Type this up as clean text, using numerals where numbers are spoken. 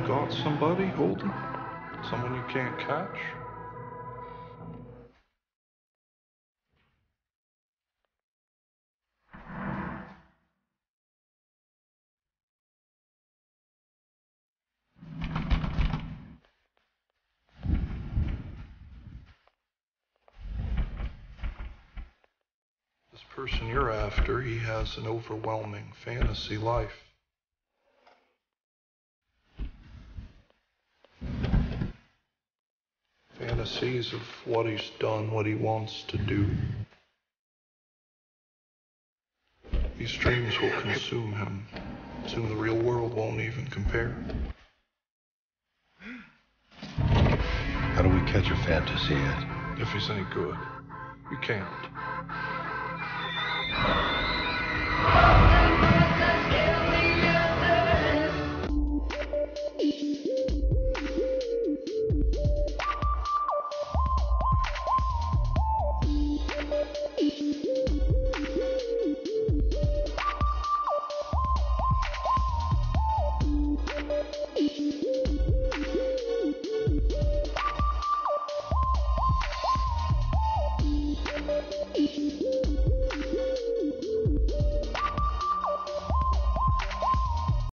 got somebody holding? Someone you can't catch? This person you're after, he has an overwhelming fantasy life. Fantasies of what he's done, what he wants to do. These dreams will consume him. Soon the real world won't even compare. How do we catch a fantasy yet? If he's any good, we can't.